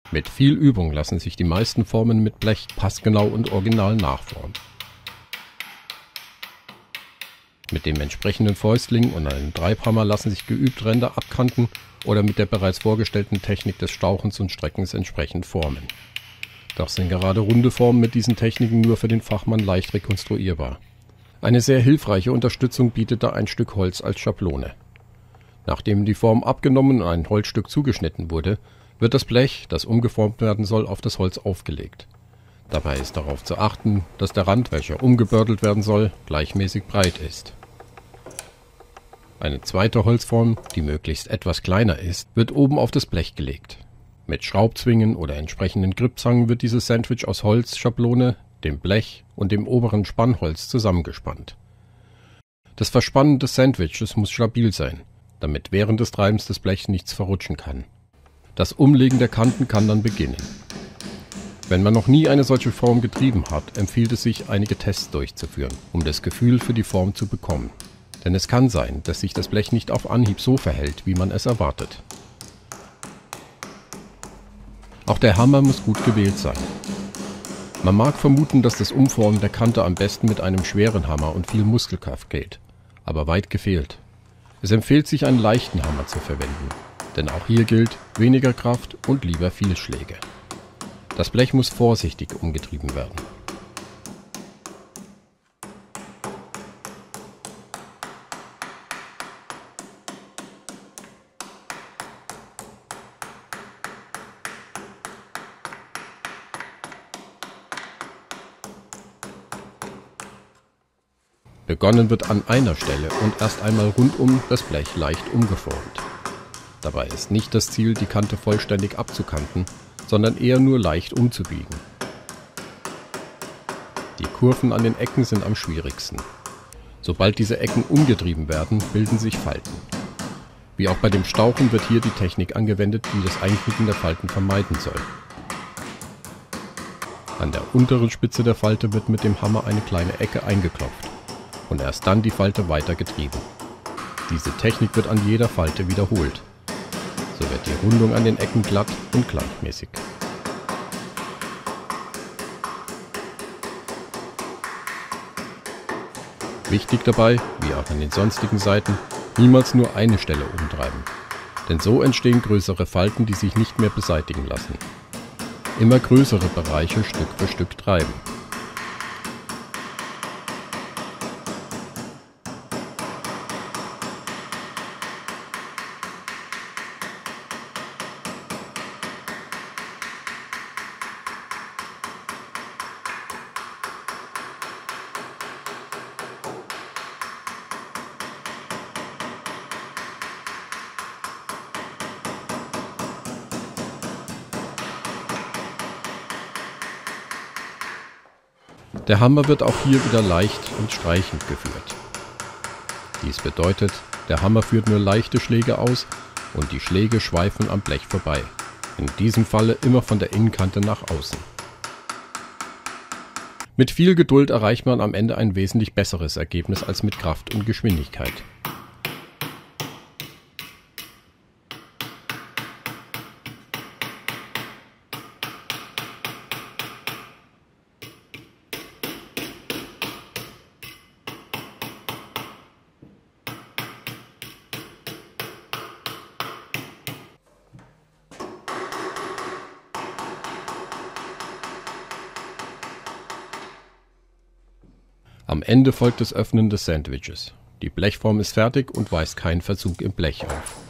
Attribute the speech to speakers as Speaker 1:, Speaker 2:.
Speaker 1: Mit viel Übung lassen sich die meisten Formen mit Blech passgenau und original nachformen. Mit dem entsprechenden Fäustling und einem Treibhammer lassen sich geübt Ränder abkanten oder mit der bereits vorgestellten Technik des Stauchens und Streckens entsprechend formen. Doch sind gerade runde Formen mit diesen Techniken nur für den Fachmann leicht rekonstruierbar. Eine sehr hilfreiche Unterstützung bietet da ein Stück Holz als Schablone. Nachdem die Form abgenommen und ein Holzstück zugeschnitten wurde, wird das Blech, das umgeformt werden soll, auf das Holz aufgelegt. Dabei ist darauf zu achten, dass der Rand, welcher umgebördelt werden soll, gleichmäßig breit ist. Eine zweite Holzform, die möglichst etwas kleiner ist, wird oben auf das Blech gelegt. Mit Schraubzwingen oder entsprechenden Gripzangen wird dieses Sandwich aus Holzschablone, dem Blech und dem oberen Spannholz zusammengespannt. Das Verspannen des Sandwiches muss stabil sein, damit während des Treibens des Blechs nichts verrutschen kann. Das Umlegen der Kanten kann dann beginnen. Wenn man noch nie eine solche Form getrieben hat, empfiehlt es sich, einige Tests durchzuführen, um das Gefühl für die Form zu bekommen. Denn es kann sein, dass sich das Blech nicht auf Anhieb so verhält, wie man es erwartet. Auch der Hammer muss gut gewählt sein. Man mag vermuten, dass das Umformen der Kante am besten mit einem schweren Hammer und viel Muskelkraft geht, aber weit gefehlt. Es empfiehlt sich, einen leichten Hammer zu verwenden, denn auch hier gilt weniger Kraft und lieber viel Schläge. Das Blech muss vorsichtig umgetrieben werden. Begonnen wird an einer Stelle und erst einmal rundum das Blech leicht umgeformt. Dabei ist nicht das Ziel, die Kante vollständig abzukanten, sondern eher nur leicht umzubiegen. Die Kurven an den Ecken sind am schwierigsten. Sobald diese Ecken umgetrieben werden, bilden sich Falten. Wie auch bei dem Stauchen wird hier die Technik angewendet, die das Einknicken der Falten vermeiden soll. An der unteren Spitze der Falte wird mit dem Hammer eine kleine Ecke eingeklopft und erst dann die Falte weiter getrieben. Diese Technik wird an jeder Falte wiederholt. So wird die Rundung an den Ecken glatt und gleichmäßig. Wichtig dabei, wie auch an den sonstigen Seiten, niemals nur eine Stelle umtreiben, denn so entstehen größere Falten, die sich nicht mehr beseitigen lassen. Immer größere Bereiche Stück für Stück treiben. Der Hammer wird auch hier wieder leicht und streichend geführt. Dies bedeutet, der Hammer führt nur leichte Schläge aus und die Schläge schweifen am Blech vorbei. In diesem Falle immer von der Innenkante nach außen. Mit viel Geduld erreicht man am Ende ein wesentlich besseres Ergebnis als mit Kraft und Geschwindigkeit. Am Ende folgt das Öffnen des Sandwiches. Die Blechform ist fertig und weist keinen Verzug im Blech auf.